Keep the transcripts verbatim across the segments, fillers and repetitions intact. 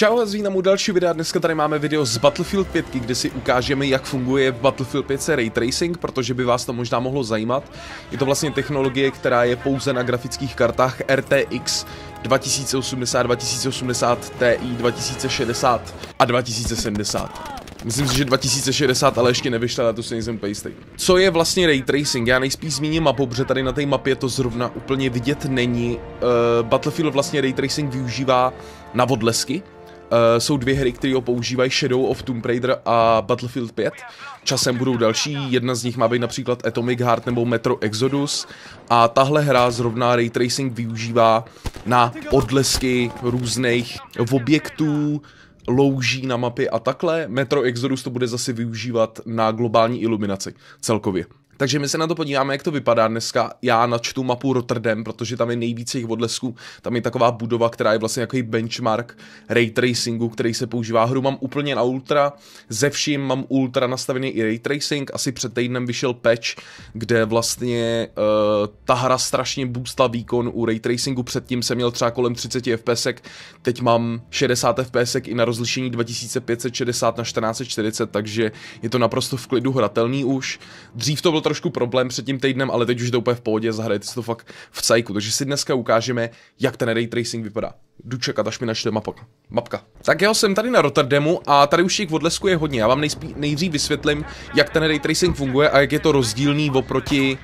Čau, vás vítám u dalšího videa. Dneska tady máme video z Battlefield pět, kde si ukážeme, jak funguje v Battlefield pět Ray Tracing, protože by vás to možná mohlo zajímat. Je to vlastně technologie, která je pouze na grafických kartách R T X dva tisíce osmdesát, dva tisíce osmdesát Ti, dva tisíce šedesát a dva tisíce sedmdesát. Myslím si, že dva tisíce šedesát ale ještě nevyšla, ale to si nejsem pejstý. Co je vlastně Ray Tracing? Já nejspíš zmíním mapu, protože tady na té mapě to zrovna úplně vidět není. Uh, Battlefield vlastně Ray Tracing využívá na odlesky. Uh, jsou dvě hry, které ho používají, Shadow of Tomb Raider a Battlefield pět. Časem budou další, jedna z nich má být například Atomic Heart nebo Metro Exodus. A tahle hra zrovna Ray Tracing využívá na odlesky různých objektů, louží na mapě a takhle. Metro Exodus to bude zase využívat na globální iluminaci celkově. Takže my se na to podíváme, jak to vypadá dneska. Já načtu mapu Rotterdam, protože tam je nejvíce těch odlesků. Tam je taková budova, která je vlastně nějaký benchmark ray tracingu, který se používá. Hru mám úplně na ultra, ze vším mám ultra nastavený i ray tracing. Asi před týdnem vyšel patch, kde vlastně uh, ta hra strašně boostla výkon u ray tracingu. Předtím jsem měl třeba kolem třicet F P S, teď mám šedesát F P S i na rozlišení dva tisíce pět set šedesát na čtrnáct set čtyřicet, takže je to naprosto v klidu hratelný už. Dřív to byl trošku problém před tím týdnem, ale teď už je to úplně v pohodě, zahrajete si to fakt v cajku, takže si dneska ukážeme, jak ten ray tracing vypadá. Jdu čekat, až mi načte mapka. mapka. Tak jo, jsem tady na Rotterdamu a tady už těch odlesků je hodně. Já vám nejspí, nejdřív vysvětlím, jak ten ray tracing funguje a jak je to rozdílný oproti,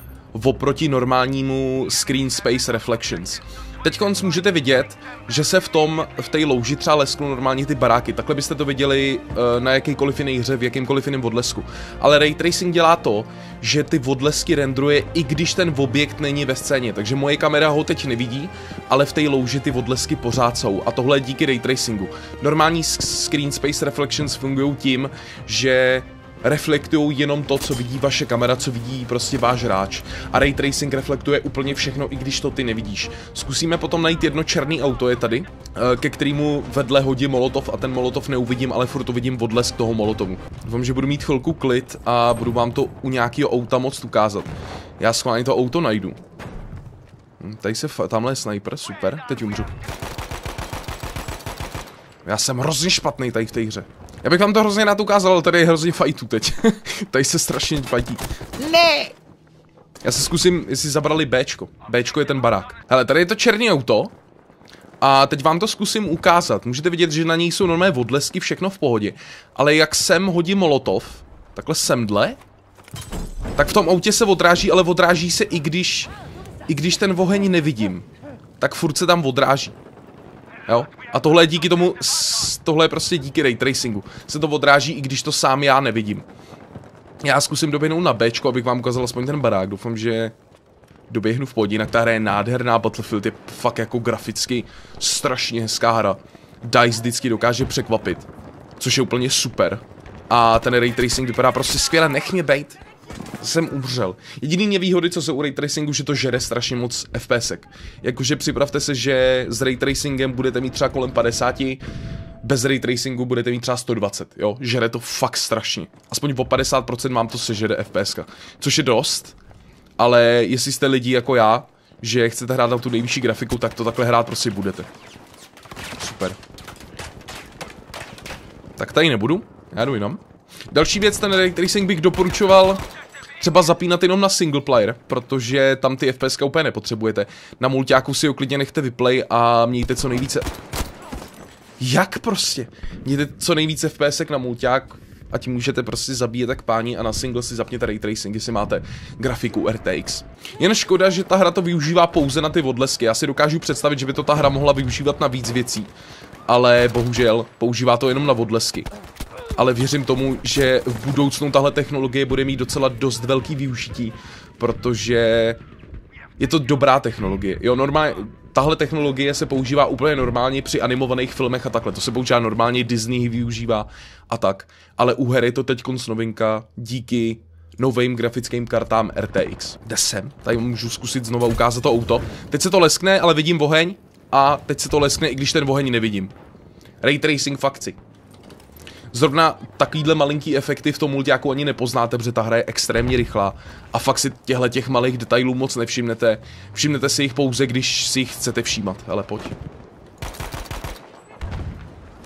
oproti normálnímu screen space reflections. Teď můžete vidět, že se v tom, v té louži třeba lesknou normálně ty baráky. Takhle byste to viděli uh, na jakýkoliv jiný hře, v jakýmkoliv jiném odlesku. Ale Ray Tracing dělá to, že ty odlesky rendruje, i když ten objekt není ve scéně. Takže moje kamera ho teď nevidí, ale v té louži ty odlesky pořád jsou. A tohle je díky Ray Tracingu. Normální screen space reflections fungují tím, že reflektují jenom to, co vidí vaše kamera, co vidí prostě váš hráč. A Ray Tracing reflektuje úplně všechno, i když to ty nevidíš. Zkusíme potom najít jedno černý auto, je tady, ke kterému vedle hodí molotov a ten molotov neuvidím, ale furt to vidím odlesk toho molotovu. Doufám, že budu mít chvilku klid a budu vám to u nějakého auta moc ukázat. Já schválně to auto najdu. Tady se, tamhle je sniper, super, teď umřu. Já jsem hrozně špatný tady v té hře. Já bych vám to hrozně rád ukázal, ale tady je hrozně fajtů teď. Tady se strašně fajtí. Ne! Já se zkusím, jestli zabrali Bčko. Bčko je ten barák. Hele, tady je to černé auto. A teď vám to zkusím ukázat. Můžete vidět, že na něj jsou normální odlesky, všechno v pohodě. Ale jak sem hodím molotov, takhle semdle, tak v tom autě se odráží, ale odráží se i když, i když ten oheň nevidím. Tak furt se tam odráží. Jo? A tohle je díky tomu, tohle je prostě díky Ray Tracingu. Se to odráží, i když to sám já nevidím. Já zkusím doběhnout na Bčko, abych vám ukázal aspoň ten barák. Doufám, že doběhnu v pohodě, jinak ta hra je nádherná. Battlefield je fakt jako graficky strašně hezká hra. DICE vždycky dokáže překvapit, což je úplně super. A ten Ray Tracing vypadá prostě skvěle, nech mě bejt. Jsem umřel. Jediný nevýhody, co jsou u Ray Tracingu, že to žere strašně moc F P S. Jakože připravte se, že s Ray Tracingem budete mít třeba kolem padesát, bez Ray Tracingu budete mít třeba sto dvacet, jo? Žere to fakt strašně. Aspoň o padesát procent mám to sežere F P S, což je dost, ale jestli jste lidi jako já, že chcete hrát na tu nejvyšší grafiku, tak to takhle hrát prostě budete. Super. Tak tady nebudu, já jdu jinam. Další věc, ten Ray Tracing bych doporučoval třeba zapínat jenom na single player, protože tam ty F P S úplně nepotřebujete. Na multiáku si ho klidně nechte vyplay a mějte co nejvíce... Jak prostě? Mějte co nejvíce F P S na multiák, ať můžete prostě zabíjet tak páni, a na single si zapněte Ray Tracing, jestli máte grafiku R T X. Jen škoda, že ta hra to využívá pouze na ty odlesky. Já si dokážu představit, že by to ta hra mohla využívat na víc věcí, ale bohužel používá to jenom na odlesky. Ale věřím tomu, že v budoucnu tahle technologie bude mít docela dost velký využití, protože je to dobrá technologie. Jo, normálně, tahle technologie se používá úplně normálně při animovaných filmech a takhle. To se používá normálně, Disney využívá a tak. Ale u her je to teďkonc novinka díky novým grafickým kartám R T X. Jde sem, tady můžu zkusit znova ukázat to auto. Teď se to leskne, ale vidím oheň a teď se to leskne, i když ten oheň nevidím. Ray Tracing fakci. Zrovna takovýhle malinký efekty v tom multiáku ani nepoznáte, protože ta hra je extrémně rychlá a fakt si těchto těch malých detailů moc nevšimnete. Všimnete si jich pouze, když si jich chcete všímat. Hele, pojď.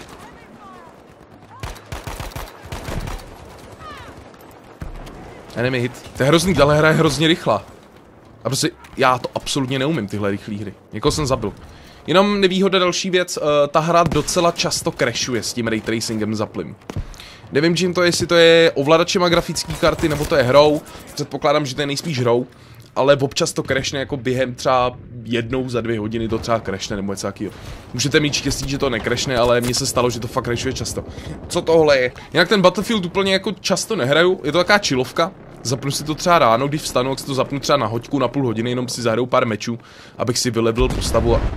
Enemy hit. To je hrozný, tahle hra je hrozně rychlá. A prostě já to absolutně neumím, tyhle rychlé hry. Někoho jsem zabil. Jenom nevýhoda další věc, uh, ta hra docela často crashuje s tím ray tracingem zaplým. Nevím, čím to je, jestli to je ovladačem a grafické karty, nebo to je hrou. Předpokládám, že to je nejspíš hrou. Ale občas to crashne jako během třeba jednou za dvě hodiny to třeba crashne nebo něco takového. Můžete mít štěstí, že to necrashne, ale mně se stalo, že to fakt crashuje často. Co tohle je? Jinak ten Battlefield úplně jako často nehraju, je to taková chillovka. Zapnu si to třeba ráno, když vstanu, tak si to zapnu třeba na hoďku, na půl hodiny, jenom si zahraju pár mečů, abych si vylevil postavu a...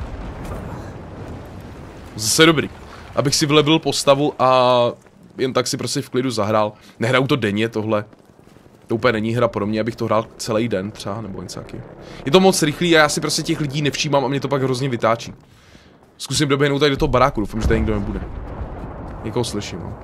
Zase dobrý. Abych si vylevil postavu a jen tak si prostě v klidu zahrál. Nehraju to denně tohle. To úplně není hra pro mě, abych to hrál celý den třeba, nebo něco taky. Je to moc rychlý a já si prostě těch lidí nevšímám a mě to pak hrozně vytáčí. Zkusím doběhnout tady do toho baráku, doufám, že tady nikdo nebude. Někoho slyším, no.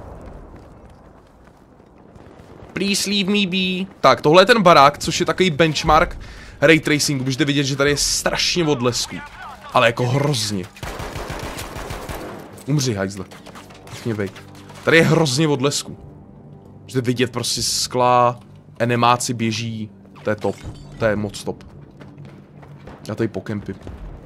Please leave me be. Tak, tohle je ten barák, což je takový benchmark ray tracingu. Můžete vidět, že tady je strašně odlesků. Ale jako hrozně. Umři, hajzle. Nech mě bejt. Tady je hrozně odlesků. Můžete vidět prostě skla, enemáci běží. To je top. To je moc top. Já tady pokempím.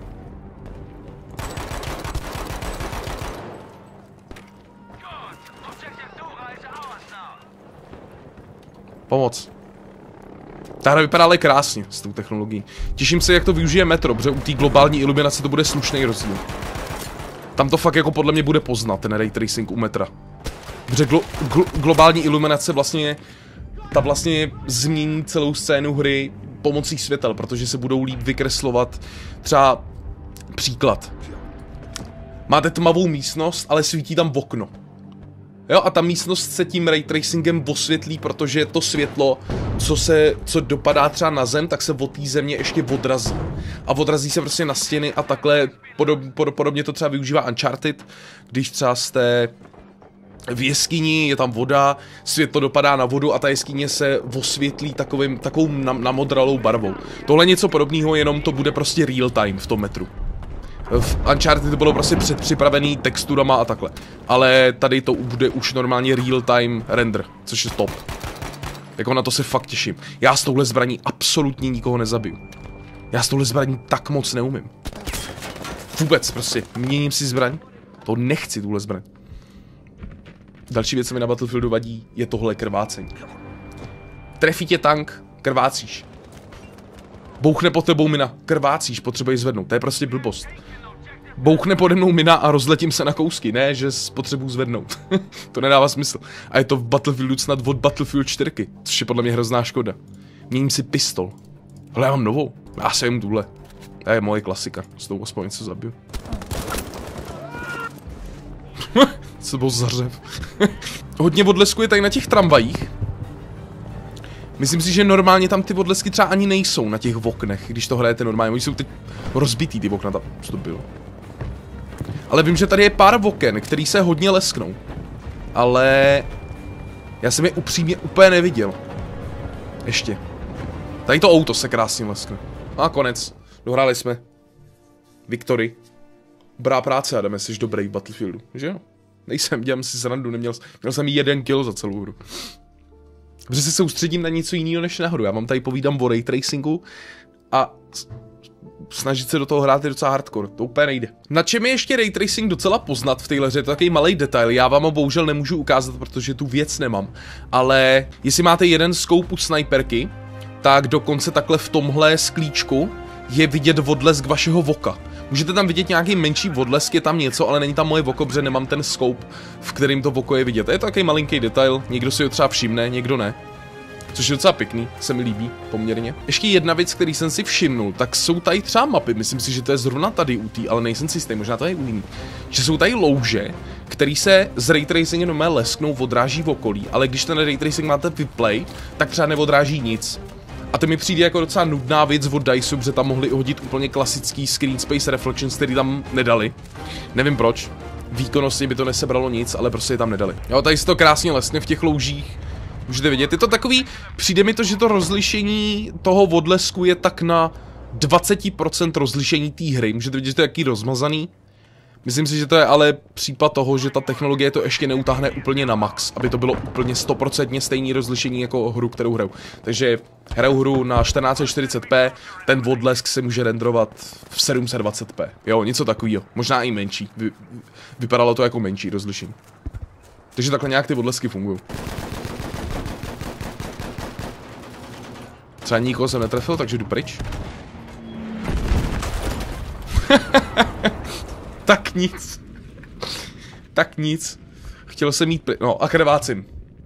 Pomoc. Ta hra vypadá ale krásně s tou technologií. Těším se, jak to využije Metro, protože u té globální iluminace to bude slušný rozdíl. Tam to fakt jako podle mě bude poznat, ten ray tracing u Metra. Protože glo glo globální iluminace vlastně, ta vlastně změní celou scénu hry pomocí světel, protože se budou líp vykreslovat. Třeba příklad. Máte tmavou místnost, ale svítí tam v okno. Jo, a ta místnost se tím ray tracingem osvětlí, protože to světlo, co se, co dopadá třeba na zem, tak se od té země ještě odrazí. A odrazí se prostě na stěny a takhle, podob, podob, podobně to třeba využívá Uncharted, když třeba jste v jeskyni, je tam voda, světlo dopadá na vodu a ta jeskyně se osvětlí takovým, takovou namodralou barvou. Tohle je něco podobného, jenom to bude prostě real time v tom Metru. V Uncharted to bylo prostě předpřipravený texturama a takhle. Ale tady to bude už normálně real time render, což je top. Jako na to se fakt těším. Já s touhle zbraní absolutně nikoho nezabiju. Já s touhle zbraní tak moc neumím. Vůbec prostě, měním si zbraň. To nechci, tuhle zbraň. Další věc, co mi na Battlefieldu vadí, je tohle krvácení. Trefí tě tank, krvácíš. Bouchne pod tebou mina, krvácíš, potřebuješ zvednout, to je prostě blbost. Bouchne pode mnou mina a rozletím se na kousky, ne, že potřebuji zvednout. To nedává smysl. A je to v Battlefieldu snad od Battlefield čtyři, což je podle mě hrozná škoda. Měním si pistol. Ale já mám novou, já se jim tuhle. To je moje klasika, s tou aspoň něco zabiju. Co byl zařev. Hodně odleskuje tady na těch tramvajích. Myslím si, že normálně tam ty odlesky třeba ani nejsou na těch oknech, když to hrajete normálně. Oni jsou teď rozbitý ty okna, tam co to bylo. Ale vím, že tady je pár oken, který se hodně lesknou. Ale já jsem je upřímně úplně neviděl. Ještě. Tady to auto se krásně leskne. A konec. Dohráli jsme. Victory. Dobrá práce, Adame, jsi dobrý v Battlefieldu, že jo? Nejsem, dělám si srandu, neměl měl jsem jeden kill za celou hru. Protože se soustředím na něco jiného než na hru. Já vám tady povídám o ray tracingu a snažit se do toho hrát je docela hardcore, to úplně nejde. Na čem je ještě ray tracing docela poznat v téhle hře, je to takový malý detail, já vám ho bohužel nemůžu ukázat, protože tu věc nemám. Ale jestli máte jeden scope u sniperky, tak dokonce takhle v tomhle sklíčku je vidět odlesk vašeho voka. Můžete tam vidět nějaký menší odlesk, je tam něco, ale není tam moje oko, protože nemám ten scope, v kterým to oko je vidět. Je to takový malinký detail, někdo si ho třeba všimne, někdo ne. Což je docela pěkný, se mi líbí poměrně. Ještě jedna věc, který jsem si všimnul, tak jsou tady třeba mapy, myslím si, že to je zrovna tady u tý, ale nejsem si jistý, možná to je u jiný. Že jsou tady louže, který se z ray tracingem normálně lesknou, odráží v okolí, ale když ten ray tracing máte vyplay, tak třeba neodráží nic. A to mi přijde jako docela nudná věc od Diceu, protože tam mohli hodit úplně klasický screen space reflections, který tam nedali. Nevím proč. Výkonnostně by to nesebralo nic, ale prostě je tam nedali. Jo, tady se to krásně lesne v těch loužích. Můžete vidět, je to takový, přijde mi to, že to rozlišení toho odlesku je tak na dvacet procent rozlišení té hry. Můžete vidět, že to je jaký rozmazaný. Myslím si, že to je ale případ toho, že ta technologie to ještě neutáhne úplně na max, aby to bylo úplně sto procent stejný rozlišení jako hru, kterou hraju. Takže hraju hru na čtrnáct čtyřicet p, ten odlesk se může renderovat v sedm set dvacet p. Jo, něco takového. Možná i menší. Vy, vypadalo to jako menší rozlišení. Takže takhle nějak ty odlesky fungují. Třeba nikoho jsem netrefil, takže jdu pryč. Tak nic. Tak nic. Chtěl jsem jít pryč. No a krvácím.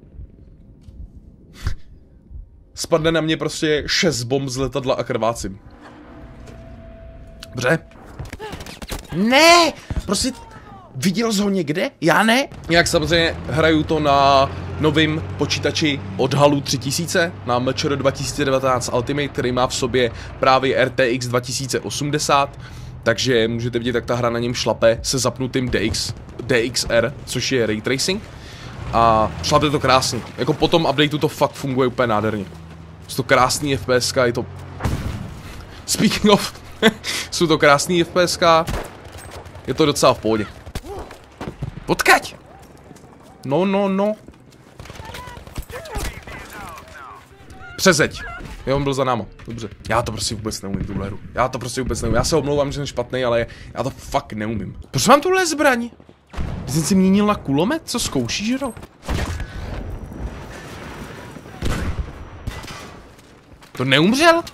Spadne na mě prostě šest bomb z letadla a krvácím. Dobře. Ne! Prostě viděl jsi ho někde? Já ne? Jak samozřejmě hraju to na novým počítači od Halu tři tisíce, na M Č R dva tisíce devatenáct Ultimate, který má v sobě právě R T X dva tisíce osmdesát. Takže můžete vidět, jak ta hra na něm šlape se zapnutým D X, D X R, což je Ray Tracing. A šlape to krásně. Jako po tom updateu to fakt funguje úplně nádherně. Jsou to krásný F P S ka, je to... Speaking of... jsou to krásný F P S ka. Je to docela v pohodě. Odkaď? No, no, no. Přezeď. Jo, on byl za náma. Dobře. Já to prostě vůbec neumím, tuhle hru. Já to prostě vůbec neumím. Já se omlouvám, že jsem špatný, ale já to fakt neumím. Proč mám tuhle zbraň? Jsi si měnil na kulomet? Co zkoušíš, jo? To neumřel?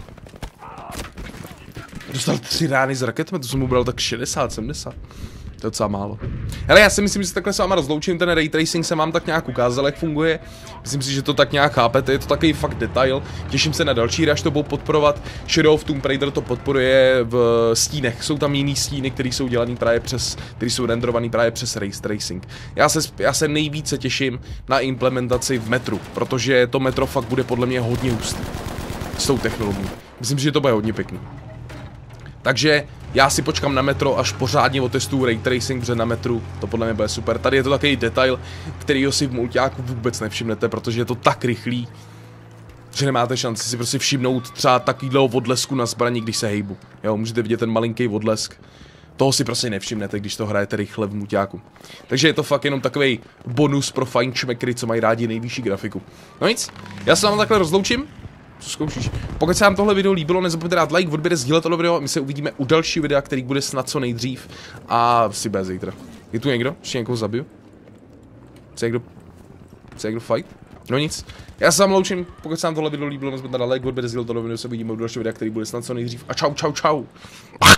Dostal tři rány z raketami, to jsem mu bral tak šedesát, sedmdesát. To je docela málo. Hele, já si myslím, že se takhle s váma rozloučím, ten ray tracing jsem vám tak nějak ukázal, jak funguje. Myslím si, že to tak nějak chápete, je to takový fakt detail. Těším se na další hry, až to budou podporovat. Shadow of Tomb Raider to podporuje v stínech. Jsou tam jiný stíny, které jsou dělaný právě přes, které jsou renderovaný právě přes ray tracing. Já se, já se nejvíce těším na implementaci v metru, protože to metro fakt bude podle mě hodně hustý s tou technologií. Myslím, že to bude hodně pěkný. Takže já si počkám na metro, až pořádně otestuju ray tracing, protože na metru to podle mě bude super. Tady je to takový detail, kterýho si v multiáku vůbec nevšimnete, protože je to tak rychlý, že nemáte šanci si prostě všimnout třeba takovýhleho odlesku na zbraní, když se hejbu. Jo, můžete vidět ten malinký odlesk. Toho si prostě nevšimnete, když to hrajete rychle v multiáku. Takže je to fakt jenom takový bonus pro fajnšmekry, co mají rádi nejvyšší grafiku. No nic, já se vám takhle rozloučím. Co zkoušíš? Pokud se vám tohle video líbilo, nezapomeňte dát like, odběr, sdílet tohle video a my se uvidíme u dalšího videa, který bude snad co nejdřív a si bez zítra. Je tu někdo? Ještě někoho zabiju? Chce někdo? Chce někdo fight? No nic. Já se vám loučím, pokud se vám tohle video líbilo, nezapomeňte dát like, odběr, sdílet tohle video, se uvidíme u dalšího videa, který bude snad co nejdřív a čau, čau, čau.